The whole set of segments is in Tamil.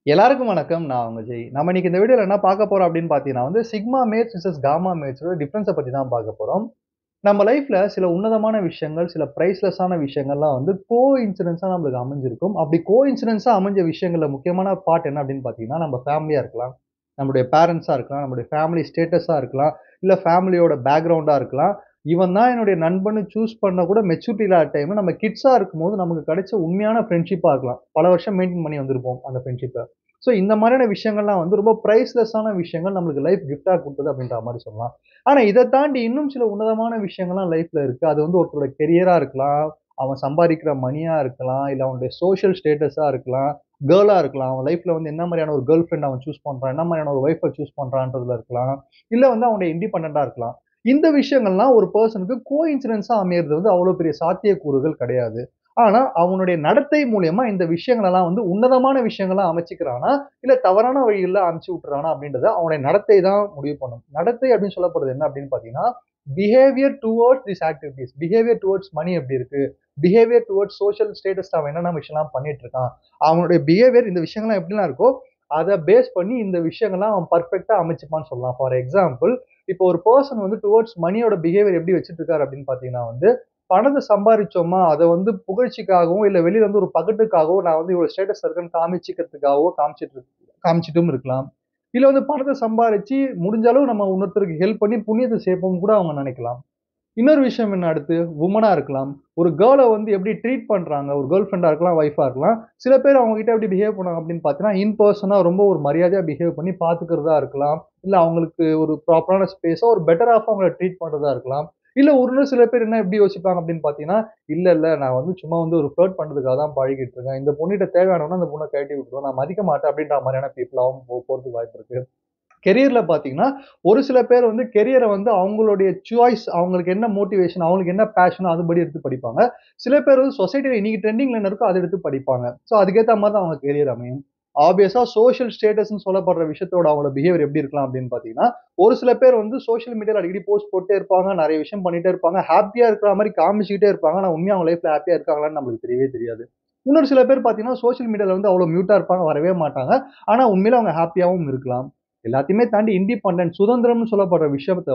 எல்லாருக்கும் வணக்கம். நான் உங்க ஜெய். நம்ம இன்னைக்கு இந்த வீடியோல என்ன பார்க்க போறோம் அப்படின்னு பார்த்தீங்கன்னா சிக்மா மேட்ஸ் விசஸ் காமா மேட்ஸோட டிஃபரன்ஸ பத்தி தான் பார்க்க போறோம். நம்ம லைஃப்ல சில உன்னதமான விஷயங்கள், சில பிரைஸ்லெஸ்ஸான விஷயங்கள்லாம் கோ இன்சிடென்ஸா நம்மளுக்கு அமைஞ்சிருக்கும். அப்படி கோ இன்சிடென்ஸா அமைஞ்ச விஷயங்கள்ல முக்கியமான பார்ட் என்ன அப்படின்னு பார்த்தீங்கன்னா, நம்ம ஃபேமிலியா இருக்கலாம். நம்முடைய பேரண்ட்ஸா இருக்கலாம். நம்முடைய ஃபேமிலி ஸ்டேட்டஸா இருக்கலாம். இல்ல ஃபேமிலியோட பேக்கிரவுண்டா இருக்கலாம். இவன் தான் என்னுடைய நண்பன்னு சூஸ் பண்ண கூட மெச்சூரிட்டி இல்லாத டைம்ல நம்ம கிட்ஸா இருக்கும்போது நமக்கு கிடைச்ச உண்மையான ஃப்ரெண்ட்ஷிப்பா இருக்கலாம். பல வருஷம் மெயின்டெயின் பண்ணி வந்திருப்போம் அந்த ஃப்ரெண்ட்ஷிப்ப. இந்த மாதிரியான விஷயங்கள்லாம் ரொம்ப பிரைஸ்லெஸ்ஸான விஷயங்கள் நம்மளுக்கு லைஃப் கிஃப்ட்டா குடுத்தது அப்படின்ற மாரி சொல்லலாம். ஆனா இத தாண்டி இன்னும் சில உன்னதமான விஷயங்கள்லாம் லைஃப்ல இருக்கு. அது ஒருத்தரோட கெரியரா இருக்கலாம், அவன் சம்பாதிக்கிற மணியா இருக்கலாம், இல்ல அவனுடைய சோசியல் ஸ்டேட்டஸா இருக்கலாம், கேர்லா இருக்கலாம். அவன் லைஃப்ல என்ன மாரியான ஒரு கேர்ள் ஃபிரெண்ட் அவன் சூஸ் பண்றான், என்ன மாரியான ஒரு ஒய்ஃப சூஸ் பண்றான்றதுல இருக்கலாம். இல்ல அவனுடைய இண்டிபெண்டன்ட்டா இருக்கலாம். இந்த விஷயங்கள்லாம் ஒரு பெர்சனுக்கு கோஇன்சிடென்ஸா அமையறது அவ்வளோ பெரிய சாத்தியக்கூறுகள் கிடையாது. ஆனா, அவனுடைய நடத்தை மூலியமா இந்த விஷயங்களெல்லாம் உன்னதமான விஷயங்களா அமைச்சுக்கிறானா, இல்ல தவறான வழியில அனுப்பிச்சு விட்டுறானா அப்படின்றத அவனுடைய நடத்தை தான் முடிவு பண்ணும். நடத்தை அப்படின்னு சொல்லப்படுறது என்ன அப்படின்னு பார்த்தீங்கன்னா, behaviour towards this activities. Behaviour towards money எப்படி இருக்கு? பிஹேவியர் டுவர்ட்ஸ் சோசியல் ஸ்டேட்டஸ் அவன் என்னென்ன விஷயம்லாம் பண்ணிட்டு இருக்கான்? அவனுடைய பிஹேவியர் இந்த விஷயங்கள்லாம் எப்படிலாம் இருக்கோ, அத பேஸ் பண்ணி இந்த விஷயங்கள்லாம் அவன் பெர்ஃபெக்ட்டா அமைச்சுப்பான்னு சொல்லலாம். ஃபார் எக்ஸாம்பிள், இப்போ ஒரு பெர்சன் டுவர்ட்ஸ் மனியோட பிஹேவியர் எப்படி வச்சுட்டு இருக்காரு அப்படின்னு பார்த்தீங்கன்னா பணத்த சம்பாரிச்சோமா, அத புகழ்ச்சிக்காகவும், இல்ல வெளியில ஒரு பகட்டுக்காகவோ, நான் இவ்வளவு ஸ்டேட்டஸ்ல இருக்கேன்னு காமிச்சுக்கிறதுக்காகவோ காமிச்சுட்டும் இருக்கலாம். இல்ல பணத்த சம்பாரிச்சு முடிஞ்ச அளவு நம்ம இன்னொருத்தருக்கு ஹெல்ப் பண்ணி புண்ணியத்த சேர்ப்போம்னு கூட அவங்க நெனைக்கலாம். இன்னொரு விஷயம் என்ன அடுத்து, வுமனா இருக்கலாம். ஒரு கேர்ள எப்படி ட்ரீட் பண்றாங்க, ஒரு கேர்ள் ஃபிரெண்டா இருக்கலாம், ஒய்ஃபா இருக்கலாம். சில பேர் அவங்க கிட்ட எப்படி பிஹேவ் பண்ணுவாங்க அப்படின்னு பார்த்தீங்கன்னா, இன் பெர்சனா ரொம்ப ஒரு மரியாதையா பிஹேவ் பண்ணி பார்த்துக்கிறதா இருக்கலாம். இல்ல அவங்களுக்கு ஒரு ப்ராப்பரான ஸ்பேஸா ஒரு பெட்டர் ஆஃபா அவங்கள ட்ரீட் பண்றதா இருக்கலாம். இல்ல இன்னும் சில பேர் என்ன எப்படி யோசிப்பாங்க அப்படின்னு பார்த்தீங்கன்னா, இல்ல நான் சும்மா ஒரு ஃப்ளர்ட் பண்றதுக்காக தான் பழகிட்டு இருக்கேன். இந்த பொண்ணுகிட்ட தேவையானோன அந்த பொண்ண கழட்டி விட்டுருவேன். நான் மதிக்க மாட்டேன் அப்படின்ற மாரியான பீப்பிளாவும் போறதுக்கு வாய்ப்பு இருக்கு. கெரியர்ல பார்த்தீங்கன்னா, ஒரு சில பேர் கெரியர அவங்களுடைய சாய்ஸ் அவங்களுக்கு என்ன மோட்டிவேஷன், அவங்களுக்கு என்ன பேஷனோ அதுபடி எடுத்து படிப்பாங்க. சில பேர் சொசைட்டில இன்னைக்கு ட்ரெண்டிங்ல என்ன இருக்கோ அத எடுத்து படிப்பாங்க. அதுக்கேத்த மாரி தான் அவங்க கெரியர் அமையும். ஆப்வியஸா சோசியல் ஸ்டேட்டஸ்ன்னு சொல்லப்படுற விஷயத்தோட அவங்களோட பிஹேவியர் எப்படி இருக்கலாம் அப்படின்னு பார்த்தீங்கன்னா, ஒரு சில பேர் சோசியல் மீடியால அடிக்கடி போஸ்ட் போட்டே இருப்பாங்க. நெறைய விஷயம் பண்ணிட்டே இருப்பாங்க. ஹேப்பியா இருக்கிற மாரி காமிச்சுக்கிட்டே இருப்பாங்க. ஆனா உண்மையா அவங்க லைஃப்ல ஹேப்பியா இருக்காங்களான்னு நம்மளுக்கு தெரியவே தெரியாது. இன்னொரு சில பேர் பார்த்தீங்கன்னா, சோசியல் மீடியால அவ்வளோ மியூட்டா இருப்பாங்க. வரவே மாட்டாங்க. ஆனா உண்மையிலே அவங்க ஹேப்பியாவும் இருக்கலாம். எல்லாத்தையுமே தாண்டி இண்டிபெண்டன்ட் சுதந்திரம்னு சொல்லப்படுற விஷயத்த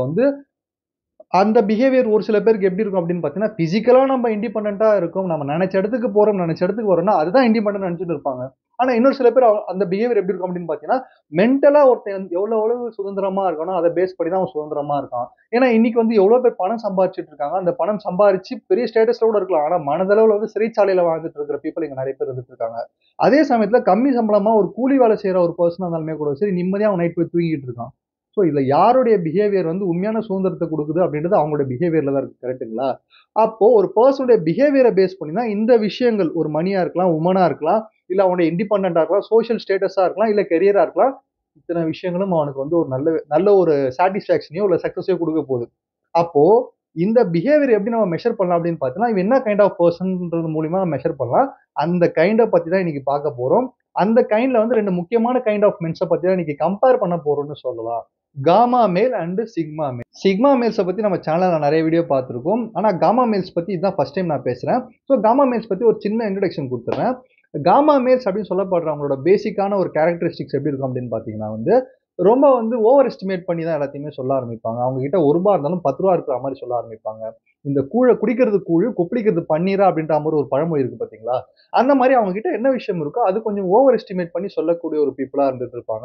அந்த பிஹேவியர் ஒரு சில பேருக்கு எப்படி இருக்கும் அப்படின்னு பார்த்தீங்கன்னா, பிசிக்கலா நம்ம இண்டிபெண்டன்ட்டா இருக்கோம். நம்ம நெனைச்ச இடத்துக்கு போறோம், நெனைச்ச இடத்துக்கு வரோம்னா, அதுதான் இண்டிபெண்டன்ட் நெனைச்சுட்டு இருப்பாங்க. ஆனா இன்னொரு சில பேர் அந்த பிஹேவியர் எப்படி இருக்கும் அப்படின்னு பார்த்தீங்கன்னா, மென்டலா ஒருத்தன் எவ்வளவு சுதந்திரமா இருக்கானோ, அத பேஸ் பண்ணி தான் அவன் சுதந்திரமா இருக்கான். ஏன்னா இன்னைக்கு எவ்வளோ பேர் பணம் சம்பாரிச்சுட்டு இருக்காங்க. அந்த பணம் சம்பாரிச்சு பெரிய ஸ்டேட்டஸ்ல கூட இருக்கலாம். ஆனா மனதளவுல சிறைச்சாலையில வாழ்ந்துட்டு இருக்கிற பீப்பிள் இங்க நெறைய பேர் இருந்துட்டு இருக்காங்க. அதே சமயத்துல கம்மி சம்பளமா ஒரு கூலி வேலை செய்ற ஒரு பெர்சனா இருந்தாலுமே கூட சரி, நிம்மதியா அவன் நைட் போய் தூங்கிட்டு இருக்கான். இதுல யாருடைய பிஹேவியர் உண்மையான சுதந்திரத்த குடுக்குது அப்படின்றது அவங்களுடைய பிஹேவியர்ல தான் இருக்கு. கரெக்ட்டுங்களா? அப்போ ஒரு பெர்சனுடைய பிஹேவியர பேஸ் பண்ணி தான் இந்த விஷயங்கள் ஒரு மனியா இருக்கலாம், வுமனா இருக்கலாம், இல்ல அவனுடைய இண்டிபெண்டன்ட்டா இருக்கலாம், சோசியல் ஸ்டேட்டஸா இருக்கலாம், இல்ல கெரியரா இருக்கலாம். இத்தன விஷயங்களும் அவனுக்கு ஒரு நல்ல நல்ல ஒரு சாட்டிஸ்பாக்ஷனையோ, இல்ல சக்சஸையோ குடுக்க போகுது. அப்போ இந்த பிஹேவியர் எப்படி நம்ம மெஷர் பண்ணலாம் அப்படின்னு பார்த்தீங்கன்னா, இவன் என்ன கைண்ட் ஆஃப் பெர்சன்ன்றது மூலியமா மெஷர் பண்ணலாம். அந்த கைண்ட பத்தி தான் இன்னைக்கு பார்க்க போறோம். அந்த கைண்ட்ல 2 முக்கியமான கைண்ட் ஆஃப் மென்ஸ பத்தி தான் இன்னைக்கு கம்பேர் பண்ண போறோம்னு சொல்லலாம். Gamma male and sigma male. Sigma மேல்ஸ பத்தி நம்ம சேனல்ல நெறைய வீடியோ பார்த்திருக்கோம். ஆனா காமா மேல்ஸ் பத்தி இதுதான் ஃபர்ஸ்ட் டைம் நான் பேசுறேன். காமா மேல்ஸ் பத்தி ஒரு சின்ன இன்ட்ரோடக்ஷன் குடுத்துர்றேன். காமா மேல்ஸ் அப்படின்னு சொல்லப்படுறவங்களோட பேசிக்கான ஒரு கேரக்டரிஸ்டிக்ஸ் எப்படி இருக்கும் அப்படின்னு பார்த்தீங்கன்னா ரொம்ப ஓவர் எஸ்டிமேட் பண்ணி தான் எல்லாத்தையுமே சொல்ல ஆரம்பிப்பாங்க. அவங்க கிட்ட ரூ. 1 இருந்தாலும் ரூ. 10 இருக்கிற மாரி சொல்ல ஆரம்பிப்பாங்க. இந்த குடிக்கிறது கூழு, கொப்பளிக்கிறது பன்னீரா அப்படின்ற மாரி ஒரு பழமொழி இருக்கு பார்த்தீங்களா? அந்த மாரி அவங்க கிட்ட என்ன விஷயம் இருக்கோ, அது கொஞ்சம் ஓவர் எஸ்டிமேட் பண்ணி சொல்லக்கூடிய ஒரு பீப்பிளா இருந்துட்டு இருப்பாங்க.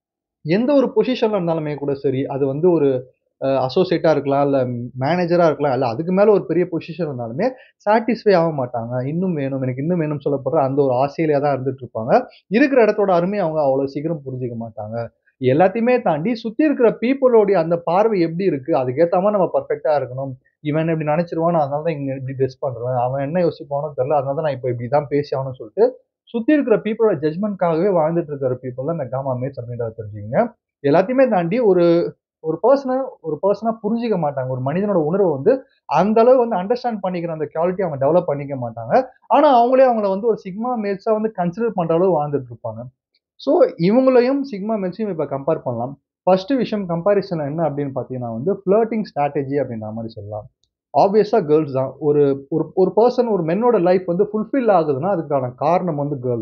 எந்த ஒரு பொசிஷன்ல இருந்தாலுமே கூட சரி, அது ஒரு அசோசியேட்டா இருக்கலாம், இல்ல மேனேஜரா இருக்கலாம், இல்ல அதுக்கு மேல ஒரு பெரிய பொசிஷன் இருந்தாலுமே சாட்டிஸ்ஃபை ஆக மாட்டாங்க. இன்னும் வேணும், எனக்கு இன்னும் வேணும்னு சொல்லப்படுற அந்த ஒரு ஆசையிலே தான் இருந்துட்டு இருப்பாங்க. இருக்கிற இடத்தோட அருமைய அவங்க அவ்வளவு சீக்கிரம் புரிஞ்சுக்க மாட்டாங்க. எல்லாத்தையுமே தாண்டி சுத்தி இருக்கிற பீப்பிளோடைய அந்த பார்வை எப்படி இருக்கு? அதுக்கேத்த மாரி நம்ம பெர்ஃபெக்ட்டா இருக்கணும். இவன் என்ன இப்படி நெனைச்சுருவான், அதனால தான் இங்க இப்படி ட்ரெஸ் பண்றேன். அவன் என்ன யோசிப்பானோ தெரியல. அதனால தான் நான் இப்ப இப்படி தான் பேசி ஆகணும்னு சொல்லிட்டு, சுத்தி இருக்கிற பீப்பிளோட ஜட்ஜ்மென்ட்காகவே வாழ்ந்துட்டு இருக்கிற பீப்பிள் தான் இந்த காமா மேட்ஸ் அப்படின்றத தெரிஞ்சுக்கங்க. எல்லாத்தையுமே தாண்டி ஒரு ஒரு பெர்சன ஒரு பெர்சனா புரிஞ்சுக்க மாட்டாங்க. ஒரு மனிதனோட உணர்வ அந்த அளவு அண்டர்ஸ்டாண்ட் பண்ணிக்கிற அந்த குவாலிட்டி அவங்க டெவலப் பண்ணிக்க மாட்டாங்க. ஆனா அவங்களே அவங்கள ஒரு சிக்மா மேல்ஸா கன்சிடர் பண்ற அளவு வாழ்ந்துட்டு இருப்பாங்க. சோ இவங்களையும் சிக்மா மேல்ஸையும் இப்ப கம்பேர் பண்ணலாம். ஃபர்ஸ்ட் விஷயம் கம்பேரிசன் என்ன அப்படின்னு பார்த்தீங்கன்னா ஃப்ளர்ட்டிங் ஸ்ட்ராட்டஜி அப்படின்ற மாரி சொல்லலாம். ஆப்வியஸா கேர்ல்ஸ் தான். ஒரு ஒரு ஒரு பெர்சன் ஒரு மென்னோட லைஃப் ஃபுல்ஃபில் ஆகுதுன்னா, அதுக்கான காரணம் கேர்ள் தான்.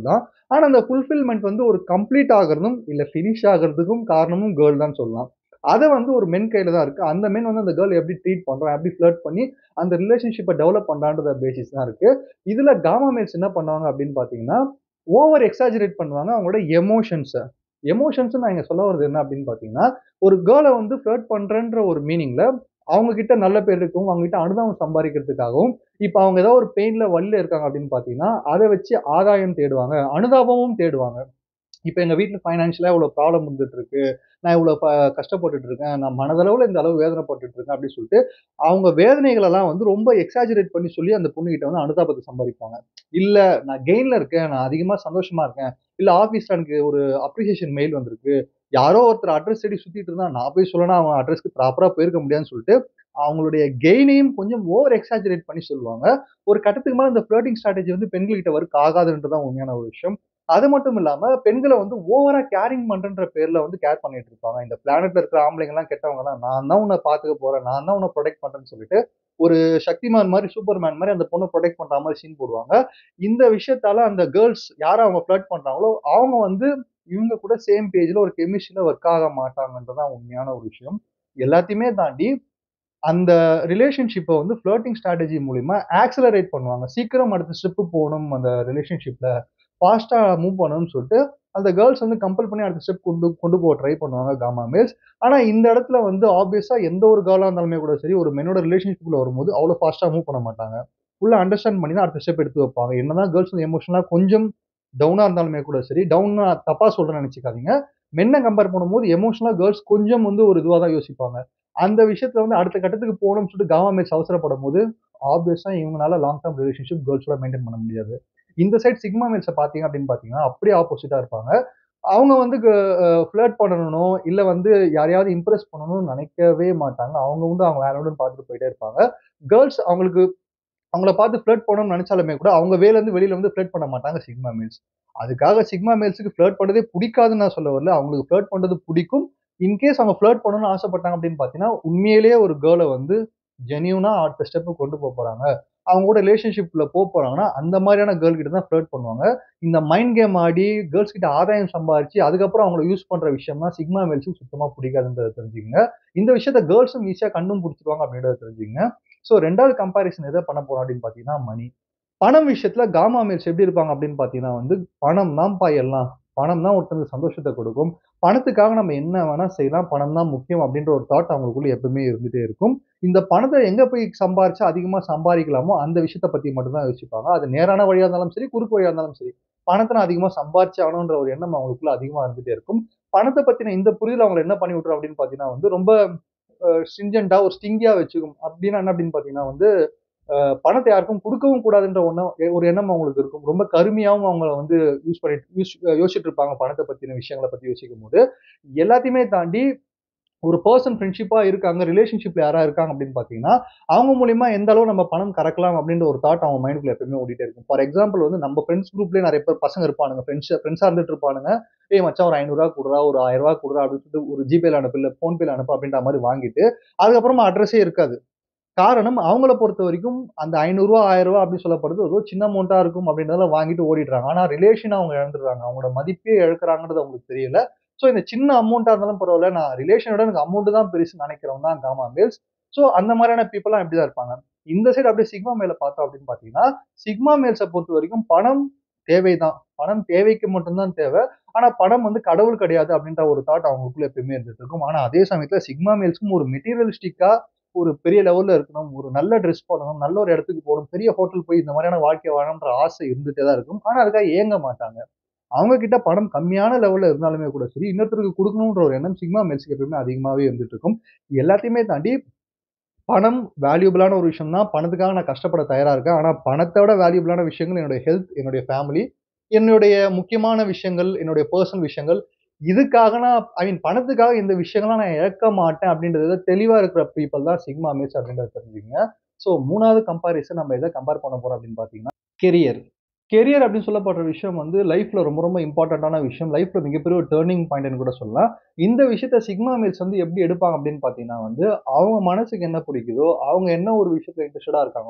ஆனா அந்த ஃபுல்ஃபில்மென்ட் வந்து ஒரு கம்ப்ளீட் ஆகுறதும், இல்ல ஃபினிஷ் ஆகுறதுக்கும் காரணமும் கேர்ள் தான் சொல்லலாம். அத வந்து ஒரு மென் கையில தான் இருக்கு. அந்த மென் வந்து அந்த கேர்ள் எப்படி ட்ரீட் பண்றான், எப்படி ஃப்ளர்ட் பண்ணி அந்த ரிலேஷன்ஷிப்ப டெவலப் பண்றான்ற பேசிஸ் தான் இருக்கு. இதுல காமா மேல்ஸ் என்ன பண்ணுவாங்க அப்படின்னு பார்த்தீங்கன்னா, ஓவர் எக்ஸாஜரேட் பண்ணுவாங்க அவங்களோட எமோஷன்ஸ. எமோஷன்ஸ் நான் இங்க சொல்ல வர்றது என்ன அப்படின்னு பார்த்தீங்கன்னா, ஒரு கேர்ள வந்து ஃப்ளர்ட் பண்றேன்ற ஒரு மீனிங்ல அவங்க கிட்ட நல்ல பேர் இருக்கவும், அவங்க கிட்ட அனுதாபம் சம்பாரிக்கிறதுக்காகவும், இப்ப அவங்க ஏதோ ஒரு பெயின்ல, வலில இருக்காங்க அப்படின்னு பார்த்தீங்கன்னா, அத வச்சு ஆதாயம் தேடுவாங்க. அனுதாபமும் தேடுவாங்க. இப்ப எங்க வீட்ல ஃபைனான்ஷியலா இவ்வளோ ப்ராப்ளம் இருந்துட்டு இருக்கு. நான் இவ்வளோ கஷ்டப்பட்டுட்டு இருக்கேன். நான் மனதளவுல இந்த அளவு வேதனைப்பட்டுட்டு இருக்கேன் அப்படின்னு சொல்லிட்டு, அவங்க வேதனைகளெல்லாம் வந்து ரொம்ப எக்ஸாஜரேட் பண்ணி சொல்லி அந்த பொண்ணுகிட்ட வந்து அனுதாபத்த சம்பாரிப்பாங்க. இல்ல நான் கெயின்ல இருக்கேன். நான் அதிகமா சந்தோஷமா இருக்கேன். இல்ல ஆஃபீஸ்ல எனக்கு ஒரு அப்ரிசியேஷன் மெயில் வந்திருக்கு. யாரோ ஒருத்தர் அட்ரஸ் தேடி சுத்திட்டு இருந்தான். நான் போய் சொல்லனா அவன் அட்ரஸ்க்கு ப்ராப்பரா போயிருக்க முடியாதுன்னு சொல்லிட்டு, அவங்களுடைய கெயினையும் கொஞ்சம் ஓவர் எக்ஸாஜரேட் பண்ணி சொல்லுவாங்க. ஒரு கட்டத்துக்கு மேல இந்த ஃப்ளர்ட்டிங் ஸ்ட்ராட்டஜி வந்து பெண்கள்கிட்ட ஒர்க் ஆகாதுன்றது தான் உண்மையான ஒரு விஷயம். அது மட்டும் இல்லாம, பெண்கள வந்து ஓவரா கேரிங் பண்றேன்ற பேர்ல வந்து கேர் பண்ணிட்டு இருப்பாங்க. இந்த பிளானெட்ல இருக்கிற ஆம்பளைங்கலாம் கெட்டவங்க தான். நான் தான் உன்ன பாத்துக்க போறேன். நான் தான் உன்ன புரொடெக்ட் பண்றேன்னு சொல்லிட்டு, ஒரு சக்திமான் மாரி, சூப்பர்மேன் மாரி அந்த பொண்ண புரொடெக்ட் பண்ற மாரி சீன் போடுவாங்க. இந்த விஷயத்தால அந்த கேர்ள்ஸ் யார அவங்க ஃப்ளர்ட் பண்றாங்களோ, அவங்க வந்து இவங்க கூட சேம் பேஜ்ல ஒரு கெமிஸ்ட்ரில ஒர்க் ஆக மாட்டாங்கன்றது தான் உண்மையான ஒரு விஷயம். எல்லாத்தையுமே தாண்டி அந்த ரிலேஷன்ஷிப்ப வந்து ஃப்ளர்ட்டிங் ஸ்ட்ராட்டஜி மூலியமா ஆக்ஸலரேட் பண்ணுவாங்க. சீக்கிரம் அடுத்த ஸ்டெப் போணும் அந்த ரிலேஷன்ஷிப்ல. ஃபாஸ்ட்டா மூவ் பண்ணணும்னு சொல்லிட்டு, அந்த கேர்ள்ஸ் வந்து கம்பல் பண்ணி அடுத்த ஸ்டெப் கொண்டு கொண்டு போக ட்ரை பண்ணுவாங்க காமா மேல்ஸ். ஆனா இந்த இடத்துல வந்து ஆப்வியஸா எந்த ஒரு கேர்ளா இருந்தாலுமே கூட சரி, ஒரு மென்னோட ரிலேஷன்ஷிப்குள்ள வரும்போது அவ்வளோ ஃபாஸ்ட்டா மூவ் பண்ண மாட்டாங்க. ஃபுல்லா அண்டர்ஸ்டாண்ட் பண்ணி தான் அடுத்த ஸ்டெப் எடுத்து வைப்பாங்க. என்னதான் கேர்ள்ஸ் வந்து எமோஷனலா கொஞ்சம் டவுனா இருந்தாலுமே கூட சரி, டவுன்னா தப்பா சொல்றேன்னு நெனச்சுக்காதீங்க. மென்ன கம்பேர் பண்ணும்போது எமோஷனலா கேர்ள்ஸ் கொஞ்சம் வந்து ஒரு இதுவா தான் யோசிப்பாங்க. அந்த விஷயத்துல வந்து அடுத்த கட்டத்துக்கு போணும்னு சொல்லிட்டு காமா மேல்ஸ் அவசரப்படும்போது, ஆப்வியஸா இவங்கனால லாங் டெர்ம் ரிலேஷன்ஷிப் கேர்ள்ஸோட மெயின்டெயின் பண்ண முடியாது. இந்த சைட் சிக்மா மேல்ஸ பார்த்தீங்க அப்படின்னு பார்த்தீங்கன்னா, அப்படியே ஆப்போசிட்டா இருப்பாங்க. அவங்க வந்து ஃப்ளர்ட் பண்ணணும்னோ, இல்ல வந்து யாரையாவது இம்ப்ரெஸ் பண்ணணும்னு நெனைக்கவே மாட்டாங்க. அவங்க உண்டு அவங்க வேல உண்டுன்னு பார்த்துட்டு போயிட்டே இருப்பாங்க. கேர்ள்ஸ் அவங்களுக்கு அவங்கள பார்த்து ஃப்ளர்ட் பண்ணணும்னு நெனச்சாலுமே கூட, அவங்க வேலேருந்து வெளில வந்து ஃப்ளர்ட் பண்ண மாட்டாங்க சிக்மா மேல்ஸ். அதுக்காக சிக்மா மேல்ஸ்க்கு ஃப்ளர்ட் பண்றதே புடிக்காதுன்னு நான் சொல்ல வரல. அவங்களுக்கு ஃப்ளர்ட் பண்றது புடிக்கும். இன்கேஸ் அவங்க ஃப்ளர்ட் பண்ணணும்னு ஆசைப்பட்டாங்க அப்படின்னு பார்த்தீங்கன்னா, உண்மையிலேயே ஒரு கேர்ள வந்து ஜென்யூனா அடுத்த ஸ்டெப்க்கு கொண்டு போறாங்க. அவங்க கூட ரிலேஷன்ஷிப்ல போறாங்கன்னா, அந்த மாரியான கேர்ள் கிட்ட தான் ஃப்ளர்ட் பண்ணுவாங்க. இந்த மைண்ட் கேம் ஆடி, கேர்ள்ஸ் கிட்ட ஆதாயம் சம்பாரிச்சு, அதுக்கப்புறம் அவங்கள யூஸ் பண்ற விஷயம்லாம் சிக்மா மேல்ஸ்க்கு சுத்தமா புடிக்காதுன்றத தெரிஞ்சுக்கங்க. இந்த விஷயத்த கேர்ள்ஸும் ஈஸியா கண்டும் புடிச்சுருவாங்க அப்படின்றத தெரிஞ்சுக்கங்க. ஸோ 2வது கம்பேரிசன் எத பண்ண போறோம் அப்படின்னு பார்த்தீங்கன்னா, மணி. பணம் விஷயத்துல காமா மேல்ஸ் எப்படி இருப்பாங்க அப்படின்னு பார்த்தீங்கன்னா வந்து, "பணம் தான்ப்பா எல்லாம். பணம் தான் ஒருத்தனுக்கு சந்தோஷத்த குடுக்கும். பணத்துக்காக நம்ம என்ன வேணா செய்யலாம். பணம் தான் முக்கியம்." அப்படின்ற ஒரு தாட் அவங்களுக்குள்ள எப்பவுமே இருந்துட்டே இருக்கும். இந்த பணத்த எங்க போய் சம்பாரிச்சா அதிகமா சம்பாரிக்கலாமோ, அந்த விஷயத்த பத்தி மட்டும் தான் யோசிப்பாங்க. அது நேரான வழியா இருந்தாலும் சரி, குறுக்கு வழியா இருந்தாலும் சரி. பணத்த நான் அதிகமா சம்பாரிச்சே ஆகணுன்ற ஒரு எண்ணம் அவங்களுக்குள்ள அதிகமா இருந்துட்டே இருக்கும். பணத்த பத்தின இந்த புரிதல் அவங்கள என்ன பண்ணி விட்டுரும் அப்படின்னு பார்த்தீங்கன்னா வந்து, ரொம்ப ஸ்ட்ரிங்கன்ட்டா ஒரு ஸ்டிங்கியா வச்சுக்கும். அப்டின்னா என்ன அப்டின்னு பார்த்தீங்கன்னா வந்து, பணத்த யாருக்கும் குடுக்கவும் கூடாதுன்ற ஒரு எண்ணம் அவங்களுக்கு இருக்கும். ரொம்ப கருமியாவும் அவங்கள வந்து யூஸ் பண்ணிட்டு யோசிச்சுட்டு இருப்பாங்க பணத்த பத்தின விஷயங்கள பத்தி யோசிக்கும்போது. எல்லாத்தையுமே தாண்டி ஒரு பெர்சன் ஃப்ரெண்ட்ஷிப்பா இருக்காங்க, ரிலேஷன்ஷிப்ல யாரா இருக்காங்க அப்படின்னு பார்த்தீங்கன்னா, அவங்க மூலியமா எந்த அளவு நம்ம பணம் கறக்கலாம் அப்படின்ற ஒரு தாட் அவங்க மைண்ட்குள்ள எப்பவுமே ஓடிட்டே இருக்கும். ஃபார் எக்ஸாம்பிள் வந்து நம்ம ஃப்ரெண்ட்ஸ் குரூப்லயே நெறைய பேர் பசங்க இருப்பானுங்க. ஃப்ரெண்ட்ஸா இருந்துட்டு இருப்பானுங்க. "ஏய் மச்சான் ஒரு ரூ. 500 குடுறா, ஒரு ரூ. 1000 குடுறா" அப்படின்னு சொல்லிட்டு ஒரு ஜிபேல அனுப்பு, இல்ல ஃபோன்பேல அனுப்பு அப்படின்ற மாரி வாங்கிட்டு, அதுக்கப்புறமா அட்ரஸே இருக்காது. காரணம் அவங்கள பொறுத்தவரைக்கும் அந்த ரூ. 500 ரூ. 1000 அப்படின்னு சொல்லப்படுறது ஏதோ சின்ன அமௌண்ட்டா இருக்கும் அப்படின்றதெல்லாம் வாங்கிட்டு ஓடிடுறாங்க. ஆனா ரிலேஷன அவங்க இழந்துடுறாங்க. அவங்களோட மதிப்பே இழக்குறாங்கன்றது அவங்களுக்கு தெரியல. ஸோ இந்த சின்ன அமௌண்ட்டா இருந்தாலும் பரவால்ல. நான் ரிலேஷன விட எனக்கு அமௌண்ட் தான் பெருசுன்னு நெனைக்கிறவன் தான் காமா மேல்ஸ். ஸோ அந்த மாரியான பீப்பிள்லாம் இப்படி தான் இருப்பாங்க. இந்த சைடு அப்படியே சிக்மா மேல பார்த்தோம் அப்படின்னு பார்த்தீங்கன்னா, சிக்மா மேல்ஸ பொறுத்தவரைக்கும் பணம் தேவைதான். பணம் தேவைக்கு மட்டும் தான் தேவை. ஆனா பணம் வந்து கடவுள் கிடையாது அப்படின்ற ஒரு தாட் அவங்களுக்குள்ள எப்பயுமே இருந்துட்டு இருக்கும். ஆனா அதே சமயத்துல சிக்மா மேல்ஸ்க்கும் ஒரு மெட்டீரியலிஸ்டிக்கா ஒரு பெரிய லெவல்ல இருக்கணும். ஒரு நல்ல ட்ரெஸ் போடணும். நல்ல ஒரு இடத்துக்கு போணும். பெரிய ஹோட்டல் போய் இந்த மாரியான வாழ்க்கை வாழணும்ன்ற ஆசை இருந்துட்டே தான் இருக்கும். ஆனா அதுக்காக ஏங்க மாட்டாங்க. அவங்க கிட்ட பணம் கம்மியான லெவல்ல இருந்தாலுமே கூட சரி, இன்னொருத்தருக்கு குடுக்கணும்ன்ற ஒரு எண்ணம் சிக்மா மேல்ஸ்க்கு எப்பவுமே அதிகமாவே இருந்துட்டு இருக்கும். எல்லாத்தையுமே தாண்டி பணம் வேல்யூபிளான ஒரு விஷயம் தான். பணத்துக்காக நான் கஷ்டப்பட தயாரா இருக்கேன். ஆனா பணத்த விட வேல்யூபிளான விஷயங்கள் என்னுடைய ஹெல்த், என்னுடைய ஃபேமிலி, என்னுடைய முக்கியமான விஷயங்கள், என்னுடைய பெர்சனல் விஷயங்கள். இதுக்காக நான் பணத்துக்காக இந்த விஷயங்கள்லாம் நான் இழக்க மாட்டேன் அப்படின்றதுல தெளிவா இருக்கிற பீப்பிள் தான் சிக்மா மேட்ஸ் அப்படின்றத தெரிஞ்சுக்கங்க. ஸோ 3வது கம்பேரிசன் நம்ம எத கம்பேர் பண்ண போறோம் அப்படின்னு பார்த்தீங்கன்னா, கெரியர். கெரியர் அப்படின்னு சொல்லப்படுற விஷயம் வந்து லைஃப்ல ரொம்ப ரொம்ப இம்பார்ட்டன்ட்டான விஷயம். லைஃப்ல மிகப்பெரிய ஒரு டர்னிங் பாயிண்ட்ன்னு கூட சொல்லலாம். இந்த விஷயத்த சிக்மா மேல்ஸ் வந்து எப்படி எடுப்பாங்க அப்படின்னு பார்த்தீங்கன்னா வந்து, அவங்க மனசுக்கு என்ன பிடிக்குதோ, அவங்க என்ன ஒரு விஷயத்துல இன்ட்ரஸ்டடா இருக்காங்களோ,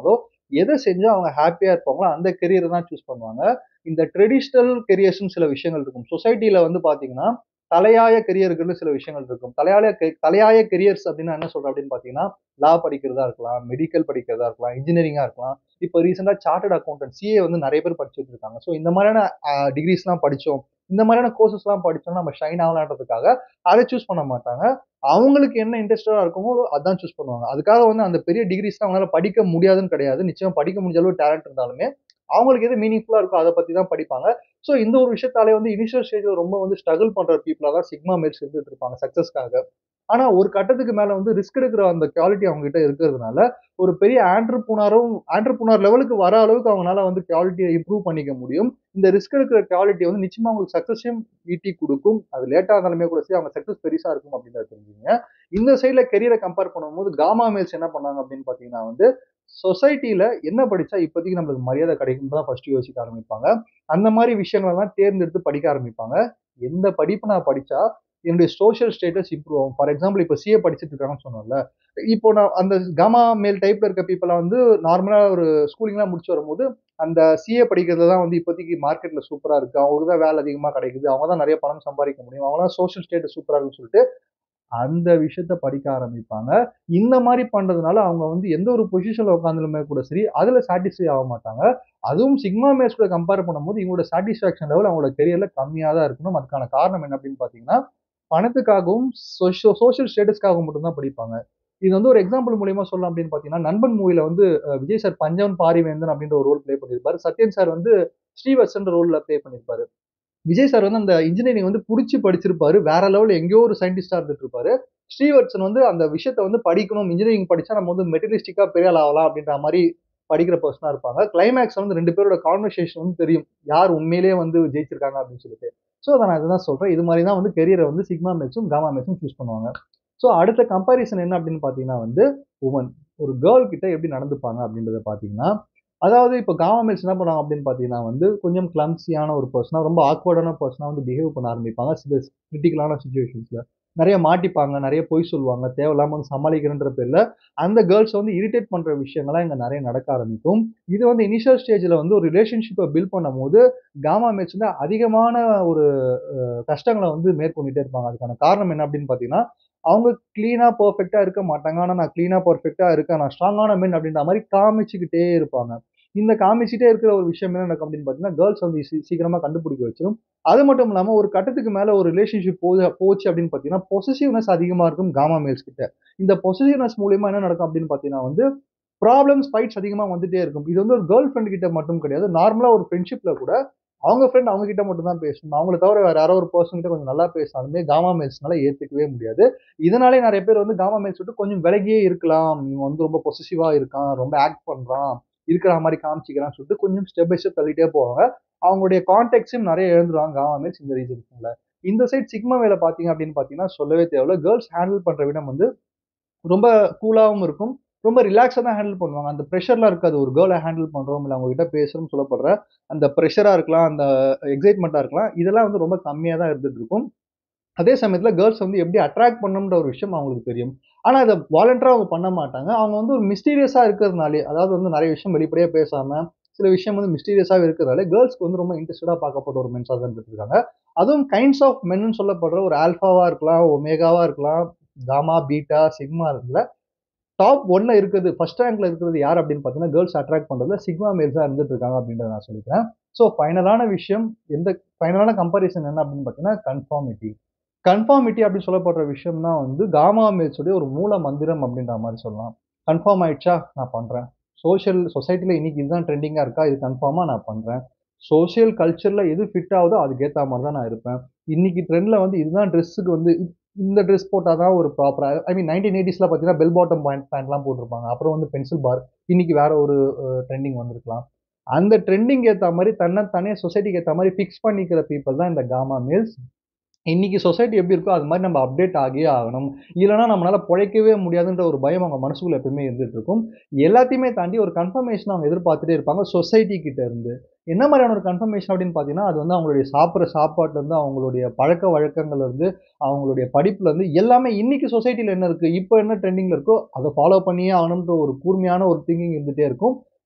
எத செஞ்சா அவங்க ஹேப்பியா இருப்பாங்களோ அந்த கரியர தான் சூஸ் பண்ணுவாங்க. இந்த ட்ரெடிஷனல் கரியர்ஸ்ன்னு சில விஷயங்கள் இருக்கும். சொசைட்டில வந்து பார்த்தீங்கன்னா, தலையாய கரியர்கள்னு சில விஷயங்கள் இருக்கும். தலையாய கரியர்ஸ் அப்டின்னா என்ன சொல்றேன் அப்டின்னு பார்த்தீங்கன்னா, லா படிக்கிறதா இருக்கலாம், மெடிக்கல் படிக்கிறதா இருக்கலாம், இன்ஜினியரிங்கா இருக்கலாம். இப்ப ரீசென்ட்டா சார்ட்டர்ட் அக்கவுண்டன்ட் சிஏ வந்து நெறைய பேர் படிச்சுட்டு இருக்காங்க. ஸோ இந்த மாரியான டிகிரீஸ்லாம் படிச்சோம். இந்த மாரியான கோர்சஸ்லாம் படிச்சோம்னா நம்ம ஷைன் ஆகலான்றதுக்காக அத சூஸ் பண்ண மாட்டாங்க. அவங்களுக்கு என்ன இன்ட்ரெஸ்டடா இருக்குமோ அதான் சூஸ் பண்ணுவாங்க. அதுக்காக வந்து அந்த பெரிய டிகிரீஸ்லாம் அவங்களால படிக்க முடியாதுன்னு கிடையாது. நிச்சயமா படிக்க முடிஞ்ச அளவு டேலண்ட் இருந்தாலுமே, அவங்களுக்கு எது மீனிங்ஃபுல்லா இருக்கோ அத பத்தி தான் படிப்பாங்க. ஸோ இந்த ஒரு விஷயத்தாலே வந்து இனிஷியல் ஸ்டேஜ்ல ரொம்ப வந்து ஸ்ட்ரகிள் பண்ற பீப்பிளா தான் சிக்மா மேல்ஸ் இருந்துட்டு இருப்பாங்க சக்சஸ்க்காக. ஆனா ஒரு கட்டத்துக்கு மேல வந்து ரிஸ்க் எடுக்கிற அந்த குவாலிட்டி அவங்க கிட்ட இருக்கிறதுனால, ஒரு பெரிய ஆன்டர்பிரினியூர் லெவலுக்கு வர அளவுக்கு அவங்கனால வந்து குவாலிட்டிய இம்ப்ரூவ் பண்ணிக்க முடியும். இந்த ரிஸ்க் எடுக்கிற குவாலிட்டி வந்து நிச்சயமா உங்களுக்கு சக்சஸையும் ஈட்டி குடுக்கும். அது லேட்டா இருந்தாலுமே கூட சரி, அவங்க சக்சஸ் பெருசா இருக்கும் அப்படின்றத தெரிஞ்சுக்கங்க. இந்த சைட்ல கரியர கம்பேர் பண்ணும்போது காமா மேல்ஸ் என்ன பண்ணாங்க அப்படின்னு பார்த்தீங்கன்னா வந்து, சொசைட்டில என்ன படிச்சா இப்போதைக்கு நம்மளுக்கு மரியாதை கிடைக்கும்னு தான் ஃபர்ஸ்ட் யோசிக்க ஆரம்பிப்பாங்க. அந்த மாரி விஷயங்களெல்லாம் தேர்ந்தெடுத்து படிக்க ஆரம்பிப்பாங்க. எந்த படிப்பு நான் படிச்சா என்னுடைய சோசியல் ஸ்டேட்டஸ் இம்ப்ரூவ் ஆகும். ஃபார் எக்ஸாம்பிள் இப்ப சிஏ படிச்சுட்டு இருக்காங்கன்னு சொன்னோம்ல. இப்போ நான் அந்த காமா மேல் டைப்ல இருக்க பீப்பிள்லாம் வந்து நார்மலா ஒரு ஸ்கூலிங்லாம் முடிச்சு வரும்போது, அந்த சிஏ படிக்கிறதுல தான் வந்து இப்போதைக்கு மார்க்கெட்ல சூப்பரா இருக்கு. அவங்களுக்கு தான் வேலை அதிகமா கிடைக்குது. அவங்க தான் நெறைய பணம் சம்பாதிக்க முடியும். அவங்கலாம் சோசியல் ஸ்டேட்டஸ் சூப்பரா இருக்குன்னு சொல்லிட்டு அந்த விஷயத்த படிக்க ஆரம்பிப்பாங்க. இந்த மாரி பண்றதுனால அவங்க வந்து எந்த ஒரு பொசிஷன்ல உட்கார்ந்தாலுமே கூட சரி, அதுல சாட்டிஸ்ஃபை ஆக மாட்டாங்க. அதுவும் சிக்மா மேல்ஸ் கூட கம்பேர் பண்ணும்போது இவங்களோட சாட்டிஸ்ஃபாக்ஷன் லெவல் அவங்களோட கரியர்ல கம்மியா தான் இருக்கணும். அதுக்கான காரணம் என்ன அப்படின்னு பார்த்தீங்கன்னா, பணத்துக்காகவும், சோசியல் ஸ்டேட்டஸ்க்காகவும் மட்டும் தான் படிப்பாங்க. இது வந்து ஒரு எக்ஸாம்பிள் மூலியமா சொல்லலாம் அப்படின்னு பார்த்தீங்கன்னா, நண்பன் மூவில வந்து விஜய் சார் பஞ்சவன் பாரிவேந்தன் அப்படின்ற ஒரு ரோல் ப்ளே பண்ணியிருப்பாரு. சத்யன் சார் வந்து ஸ்ரீவத்சன்ற ரோல்ல ப்ளே பண்ணியிருப்பாரு. விஜய் சார் வந்து அந்த இன்ஜினியரிங் வந்து புடிச்சு படிச்சிருப்பாரு. வேற லெவல்ல எங்கேயோ ஒரு சயின்டிஸ்ட்டா இருந்துட்டு இருப்பாரு. ஸ்ரீவத்சன் வந்து அந்த விஷயத்த வந்து படிக்கணும். இன்ஜினியரிங் படிச்சா நம்ம வந்து மெட்டீரியலிஸ்டிக்கா பெரிய ஆள் ஆகலாம் அப்படின்ற மாரி படிக்கிற பெர்சனா இருப்பாங்க. கிளைமாக்ஸ்ல வந்து 2 பேரோட கான்வர்சேஷன் வந்து தெரியும். யார் உண்மையிலேயே வந்து ஜெயிச்சிருக்காங்க அப்படின்னு சொல்லிட்டு. ஸோ அத நான் இதுதான் சொல்றேன். இது மாரி தான் வந்து கரியர வந்து சிக்மா மேட்சும், காமா மேட்சும் சூஸ் பண்ணுவாங்க. ஸோ அடுத்த கம்பேரிசன் என்ன அப்படின்னு பார்த்தீங்கன்னா வந்து, வுமன். ஒரு கேர்ள் கிட்ட எப்படி நடந்துப்பாங்க அப்படின்றத பார்த்தீங்கன்னா, அதாவது இப்ப காமா மேல்ஸ் என்ன பண்ணுவாங்க அப்படின்னு பார்த்தீங்கன்னா வந்து, கொஞ்சம் கிளம்ப்சியான ஒரு பெர்சனா, ரொம்ப ஆக்வர்டான பெர்சனா வந்து பிஹேவ் பண்ண ஆரம்பிப்பாங்க. சில கிரிட்டிக்கலான சிச்சுவேஷன்ஸ்ல. நெறைய மாட்டிப்பாங்க, நெறைய பொய் சொல்லுவாங்க. தேவையில்லாம வந்து சமாளிக்கிறேன்ற பேர்ல, அந்த கேர்ள்ஸ வந்து இரிட்டேட் பண்ற விஷயங்கள்லாம் இங்க நெறைய நடக்க ஆரம்பிக்கும். இது வந்து இனிஷியல் ஸ்டேஜ்ல வந்து ஒரு ரிலேஷன்ஷிப்ப பில்ட் பண்ணும்போது, காமா மேல்ஸ் வந்து அதிகமான ஒரு கஷ்டங்கள வந்து மேற்கொண்டுட்டே இருப்பாங்க. அதுக்கான காரணம் என்ன அப்படின்னு பார்த்தீங்கன்னா, அவங்க கிளீனா, பெர்ஃபெக்ட்டா இருக்க மாட்டாங்க. ஆனா நான் கிளீனா, பெர்ஃபெக்ட்டா இருக்கேன். நான் ஸ்ட்ராங்கான மென் அப்படின்ற மாரி காமிச்சுக்கிட்டே இருப்பாங்க. இந்த காமிச்சுட்டே இருக்கிற ஒரு விஷயம் என்ன நடக்கும் அப்படின்னு பார்த்தீங்கன்னா, கேர்ள்ஸ் வந்து சீக்கிரமா கண்டுபிடிக்க வச்சுரும். அது மட்டும் இல்லாம ஒரு கட்டத்துக்கு மேல ஒரு ரிலேஷன்ஷிப் போச்சு அப்படின்னு பார்த்தீங்கன்னா, பொசெசிவ்னஸ் அதிகமா இருக்கும் காமா மேல்ஸ் கிட்ட. இந்த பொசெசிவ்னஸ் மூலியமா என்ன நடக்கும் அப்படின்னு பார்த்தீங்கன்னா வந்து, ப்ராப்ளம்ஸ், ஃபைட்ஸ் அதிகமா வந்துட்டே இருக்கும். இது வந்து ஒரு கேர்ள் ஃபிரெண்ட் கிட்ட மட்டும் கிடையாது. நார்மலா ஒரு ஃப்ரெண்ட்ஷிப்ல கூட அவங்க ஃப்ரெண்ட் அவங்க கிட்ட மட்டும் தான் பேசணும். அவங்கள தவிர வேற யாரோ ஒரு பெர்சன் கிட்ட கொஞ்சம் நல்லா பேசினாலுமே காமா மேல்ஸ்னால ஏத்துக்கவே முடியாது. இதனாலேயே நெறைய பேர் வந்து காமா மேல்ஸ் விட்டு கொஞ்சம் விலகியே இருக்கலாம். இவன் வந்து ரொம்ப பொசெசிவா இருக்கான், ரொம்ப ஆக்ட் பண்றான், இருக்கிற மாரி காமிச்சுக்கிறான்னு சொல்லிட்டு கொஞ்சம் ஸ்டெப் பை ஸ்டெப் தள்ளிட்டே போவாங்க. அவங்களுடைய கான்டாக்ட்ஸையும் நெறைய இழந்துருவாங்க காமா மேல்ஸ் இந்த ரீசன்ஸ்னால. இந்த சைட் சிக்மா மேல பார்த்தீங்க அப்படின்னு பார்த்தீங்கன்னா, சொல்லவே தேவையில்ல. கேர்ல்ஸ் ஹேண்டில் பண்ற விதம் வந்து ரொம்ப கூலாவும் இருக்கும். ரொம்ப ரிலாக்ஸா தான் ஹேண்டில் பண்ணுவாங்க. அந்த பிரஷர்லாம் இருக்காது. ஒரு கேர்ல ஹேண்டில் பண்றோம், இல்ல அவங்க கிட்ட பேசுறோம்னு சொல்லப்படுற அந்த பிரஷரா இருக்கலாம், அந்த எக்ஸைட்மென்ட்டா இருக்கலாம். இதெல்லாம் வந்து ரொம்ப கம்மியா தான் இருந்துட்டு இருக்கும். அதே சமயத்துல கேர்ல்ஸ் வந்து எப்படி அட்ராக்ட் பண்ணணும்ன்ற ஒரு விஷயம் அவங்களுக்கு தெரியும். ஆனா அத வாலண்டரா அவங்க பண்ண மாட்டாங்க. அவங்க வந்து ஒரு மிஸ்டீரியஸா இருக்கிறதுனாலே, அதாவது வந்து நெறைய விஷயம் வெளிப்படையா பேசாம, சில விஷயம் வந்து மிஸ்டீரியஸாவே இருக்கிறதால, கேர்ல்ஸ்க்கு வந்து ரொம்ப இன்ட்ரஸ்டடா பார்க்கப்பட்ட ஒரு மென்ஸா தான் இருந்துட்டு இருக்காங்க. அதுவும் கைண்ட்ஸ் ஆஃப் மென்ன்னு சொல்லப்படுற ஒரு ஆல்ஃபாவா இருக்கலாம், ஒமேகாவா இருக்கலாம், காமா, பீட்டா, சிக்மா இருக்குல்ல. டாப் 1ல இருக்குது, ஃபர்ஸ்ட் ரேங்க்ல இருக்கிறது யார் அப்படின்னு பார்த்தீங்கன்னா, கேர்ல்ஸ் அட்ராக்ட் பண்றதுல சிக்மா மேல்ஸ் தான் இருந்துட்டு இருக்காங்க அப்படின்றத நான் சொல்லிக்கிறேன். ஸோ ஃபைனலான விஷயம் ஃபைனலான கம்பேரிசன் என்ன அப்படின்னு பார்த்தீங்கன்னா, கன்ஃபார்மிட்டி. கன்ஃபார்மிட்டி அப்படின்னு சொல்லப்படுற விஷயம் தான் வந்து காமா மேல்ஸ் உடைய ஒரு மூல மந்திரம் அப்படின்ற மாரி சொல்லலாம். கன்ஃபார்ம் ஆயிடுச்சா? நான் பண்றேன். சொசைட்டில இன்னைக்கு இதுதான் ட்ரெண்டிங்கா இருக்கா? இது கன்ஃபார்மா நான் பண்றேன். சோசியல் கல்ச்சர்ல எது ஃபிட் ஆகுதோ அதுக்கு ஏத்த மாரி தான் நான் இருப்பேன். இன்னைக்கு ட்ரெண்ட்ல வந்து இதுதான் ட்ரெஸ்ஸுக்கு வந்து இந்த ட்ரெஸ் போட்டா தான் ஒரு ப்ராப்பரா ஐ மீன் 1980ஸ்ல பார்த்தீங்கன்னா, பெல் பாட்டம் பேண்ட்லாம் போட்டிருப்பாங்க. அப்புறம் வந்து பென்சில் பார். இன்னைக்கு வேற ஒரு ட்ரெண்டிங் வந்திருக்கலாம். அந்த ட்ரெண்டிங் ஏத்த மாரி தன்ன தானே சொசைட்டிக்கு ஏத்த மாரி ஃபிக்ஸ் பண்ணிக்கிற பீப்பிள் தான் இந்த காமா மேல்ஸ். இன்னைக்கு சொசைட்டி எப்படி இருக்கோ, அது மாரி நம்ம அப்டேட் ஆகியே ஆகணும். இல்லன்னா நம்மளால பொழைக்கவே முடியாதுன்ற ஒரு பயம் அவங்க மனசுக்குள்ள எப்பவுமே இருந்துட்டு இருக்கும். எல்லாத்தையுமே தாண்டி ஒரு கன்ஃபர்மேஷன் அவங்க எதிர்பார்த்துட்டே இருப்பாங்க சொசைட்டி கிட்ட இருந்து. என்ன மாரியான ஒரு கன்ஃபர்மேஷன் அப்படின்னு பார்த்தீங்கன்னா, அது வந்து அவங்களுடைய சாப்பிடுற சாப்பாட்டுல இருந்து, அவங்களுடைய பழக்கவழக்கங்கள்ல இருந்து, அவங்களுடைய படிப்புல இருந்து எல்லாமே இன்னைக்கு சொசைட்டில என்ன இருக்கு? இப்ப என்ன ட்ரெண்டிங்ல இருக்கோ, அத ஃபாலோ பண்ணியே ஆகணும்ன்ற ஒரு கூர்மையான ஒரு திங்கிங் இருந்துட்டே இருக்கும்.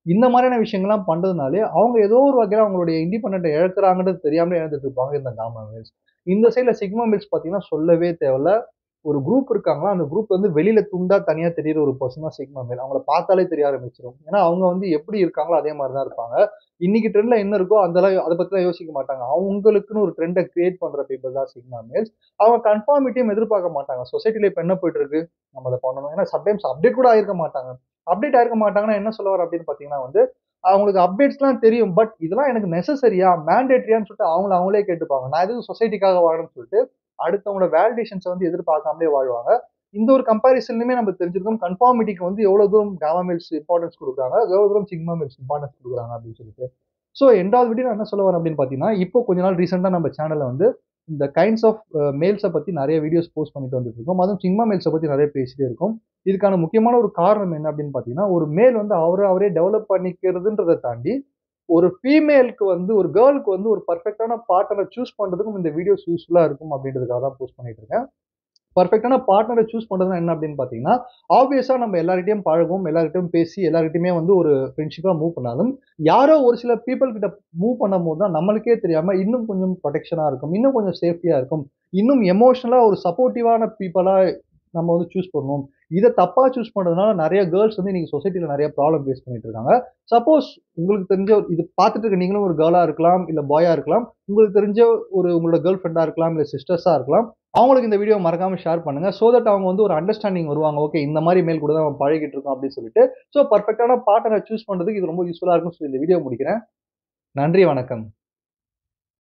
இந்த மாதிரியான விஷயங்கள்லாம் பண்றதுனாலே, அவங்க ஏதோ ஒரு வகையில அவங்களுடைய இண்டிபெண்டன்ட்ட இழக்குறாங்கன்றது தெரியாமலே இழந்துட்டு இருப்பாங்க இந்த காமா மேல்ஸ். இந்த சைட்ல சிக்மா மேல்ஸ் பார்த்தீங்கன்னா, சொல்லவே தேவையில்ல. ஒரு குரூப் இருக்காங்களா, அந்த குரூப் வந்து வெளியில துண்டா தனியா தெரியிற ஒரு பெர்சன் தான் சிக்மா மேல். அவங்கள பார்த்தாலே தெரிய ஆரம்பிச்சுரும். ஏன்னா, அவங்க வந்து எப்படி இருக்காங்களோ அதே மாரி தான் இருப்பாங்க. இன்னைக்கு ட்ரெண்ட்ல என்ன இருக்கோ அத பத்திலாம் யோசிக்க மாட்டாங்க. அவங்களுக்குன்னு ஒரு ட்ரெண்ட கிரியேட் பண்ற பீப்பிள் தான் சிக்மா மேல்ஸ். அவங்க கன்ஃபார்மிட்டியும் எதிர்பார்க்க மாட்டாங்க. சொசைட்டில இப்ப என்ன போயிட்டு இருக்கு? நம்ம அத பண்ணணும். ஏன்னா சம்டைம்ஸ் அப்டேட் கூட ஆயிருக்க மாட்டாங்க. அப்டேட் ஆயிருக்க மாட்டாங்கன்னா என்ன சொல்ல வரேன் அப்படின்னு பார்த்தீங்கன்னா வந்து, அவங்களுக்கு அப்டேட்ஸ்லாம் தெரியும். பட் இதெல்லாம் எனக்கு நெசசரியா? மேண்டேட்டரியான்னு சொல்லிட்டு அவங்கள அவங்களே கேட்டுப்பாங்க. நான் எதுக்கு சொசைட்டிக்காக வாழணும்னு சொல்லிட்டு, அடுத்தவங்களோட வேலிடேஷன்ஸ வந்து எதிர்பார்க்காமலே வாழ்வாங்க. இந்த ஒரு கம்பேரிசன்லயுமே நம்ம தெரிஞ்சிருக்கோம். கன்ஃபார்மிட்டிக்கு வந்து எவ்வளவு தூரம் காமா மேல்ஸ் இம்பார்ட்டன்ஸ் குடுக்குறாங்க, எவ்வளவு தூரம் சிக்மா மேல்ஸ் இம்பார்ட்டன்ஸ் குடுக்குறாங்க அப்படின்னு சொல்லிட்டு. ஸோ 2வது வீடியோ நான் என்ன சொல்ல வரேன் அப்படின்னு பார்த்தீங்கன்னா, இப்போ கொஞ்ச நாள் ரீசென்ட்டா நம்ம சேனல்ல வந்து இந்த கைண்ட்ஸ் ஆஃப் மேல்ஸ பத்தி நெறைய வீடியோஸ் போஸ்ட் பண்ணிட்டு வந்துட்டு இருக்கோம். அதுவும் சிக்மா மேல்ஸ பத்தி நெறைய பேசிட்டே இருக்கோம். இதுக்கான முக்கியமான ஒரு காரணம் என்ன அப்படின்னு பார்த்தீங்கன்னா, ஒரு மேல் வந்து அவர அவரே டெவலப் பண்ணிக்கிறதுன்றத தாண்டி, ஒரு ஃபீமேல்க்கு வந்து ஒரு கேர்ள்க்கு வந்து ஒரு பெர்ஃபெக்ட்டான பார்ட்னர சூஸ் பண்றதுக்கும் இந்த வீடியோஸ் யூஸ்ஃபுல்லா இருக்கும் அப்படின்றதுக்காக தான் போஸ்ட் பண்ணிட்டு இருக்கேன். பெர்ஃபெக்ட்டான பார்ட்னர சூஸ் பண்றதுன்னா என்ன அப்படின்னு பார்த்தீங்கன்னா, ஆப்வியஸா நம்ம எல்லார்கிட்டயும் பழகுவோம், எல்லார்கிட்டயும் பேசி, எல்லார்கிட்டயுமே வந்து ஒரு ஃப்ரெண்ட்ஷிப்பா மூவ் பண்ணாலும், யாரோ ஒரு சில பீப்பிள் கிட்ட மூவ் பண்ணும்போது தான் நம்மளுக்கே தெரியாம இன்னும் கொஞ்சம் புரொடெக்ஷனா இருக்கும். இன்னும் கொஞ்சம் சேஃப்டியா இருக்கும். இன்னும் எமோஷனலா ஒரு சப்போர்ட்டிவான பீப்பிளா நம்ம வந்து சூஸ் பண்ணுவோம். இத தப்பா சூஸ் பண்றதுனால நெறைய கேர்ள்ஸ் வந்து இன்னைக்கு சொசைட்டில நெறைய ப்ராப்ளம் ஃபேஸ் பண்ணிட்டு இருக்காங்க. சப்போஸ் உங்களுக்கு தெரிஞ்ச இது பார்த்துட்டு இருக்க நீங்களும் ஒரு கேர்ளா இருக்கலாம், இல்ல பாயா இருக்கலாம். உங்களுக்கு தெரிஞ்ச ஒரு உங்களோட கேர்ள் ஃபிரெண்டா இருக்கலாம், இல்ல சிஸ்டர்ஸா இருக்கலாம். அவங்களுக்கு இந்த வீடியோ மறக்காம ஷேர் பண்ணுங்க. சோ தட் அவங்க வந்து ஒரு அண்டர்ஸ்டாண்டிங் வருவாங்க. ஓகே இந்த மாரி மேல் கூட தான் நம்ம பழகிட்டு இருக்கோம் அப்படின்னு சொல்லிட்டு. சோ பெர்ஃபெக்ட்டான பார்ட்னர சூஸ் பண்றதுக்கு இது ரொம்ப யூஸ்ஃபுல்லா இருக்கும்னு சொல்லி இந்த வீடியோ முடிக்கிறேன். நன்றி, வணக்கம்.